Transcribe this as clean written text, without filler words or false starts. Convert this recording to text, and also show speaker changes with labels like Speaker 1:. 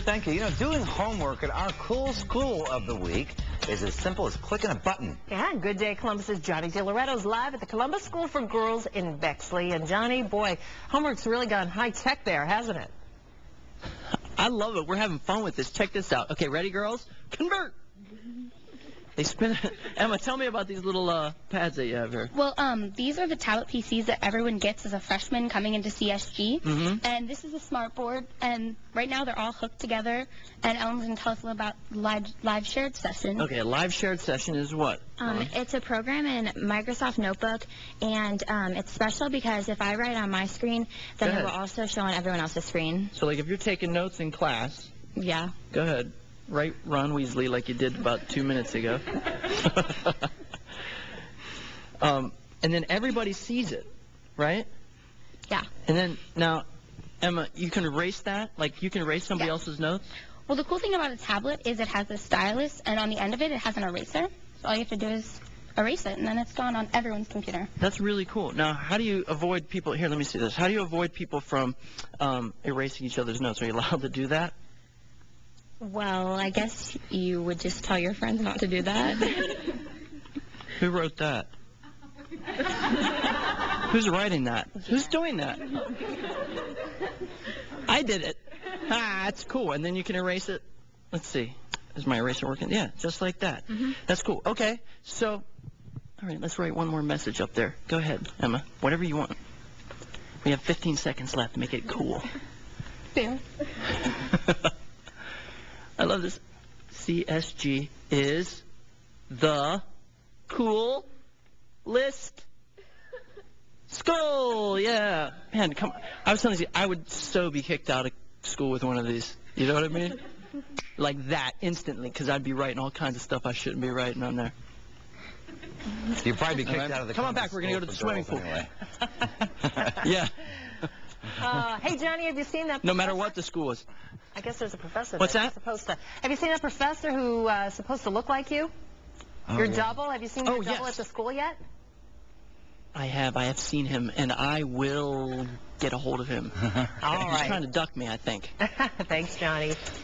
Speaker 1: thank you. You know, doing homework at our cool school of the week is as simple as clicking a button.
Speaker 2: Yeah, Good Day Columbus's Johnny DiLoretto's live at the Columbus School for Girls in Bexley. And Johnny, boy, homework's really gone high-tech there, hasn't it?
Speaker 3: I love it. We're having fun with this. Check this out. Okay, ready, girls? Convert! They spin it. Emma, tell me about these little pads that you have here.
Speaker 4: Well, these are the tablet PCs that everyone gets as a freshman coming into CSG. And this is a smart board, and right now they're all hooked together. And Ellen's going to tell us a little about live shared session.
Speaker 3: Okay, a live shared session is what?
Speaker 5: It's a program in Microsoft Notebook, and it's special because if I write on my screen, then it will also show on everyone else's screen.
Speaker 3: So, like, if you're taking notes in class,
Speaker 5: yeah.
Speaker 3: Go ahead. Write Ron Weasley like you did about 2 minutes ago. And then everybody sees it, right?
Speaker 5: Yeah.
Speaker 3: And then, now, Emma, you can erase that? Like, you can erase somebody else's notes?
Speaker 4: Well, the cool thing about a tablet is it has a stylus, and on the end of it, it has an eraser. So all you have to do is erase it, and then it's gone on everyone's computer.
Speaker 3: That's really cool. Now, how do you avoid people... Here, let me see this. How do you avoid people from erasing each other's notes? Are you allowed to do that?
Speaker 5: Well, I guess you would just tell your friends not to do that.
Speaker 3: Who wrote that? Who's writing that? Who's doing that? I did it. Ah, that's cool. And then you can erase it. Let's see. Is my eraser working? Yeah, just like that. That's cool. Okay, so, all right, let's write one more message up there. Go ahead, Emma. Whatever you want. We have 15 seconds left to make it cool.
Speaker 4: Fair.
Speaker 3: I love this. CSG is the cool list school. Yeah. Man, come on. I was telling you, I would so be kicked out of school with one of these. You know what I mean? Like that, instantly, because I'd be writing all kinds of stuff I shouldn't be writing on there.
Speaker 1: You'd probably be kicked out of the
Speaker 3: Come on back, we're going to go to the swimming pool.
Speaker 1: Anyway.
Speaker 3: Yeah.
Speaker 2: Hey, Johnny, have you seen that?
Speaker 3: No matter what the school is.
Speaker 2: I guess there's a professor.
Speaker 3: What's that?
Speaker 2: Supposed to. Have you seen that professor who is supposed to look like you? Your double? Have you seen your double at the school yet?
Speaker 3: I have seen him, and I will get a hold of him.
Speaker 2: All right.
Speaker 3: He's trying to duck me, I think.
Speaker 2: Thanks, Johnny.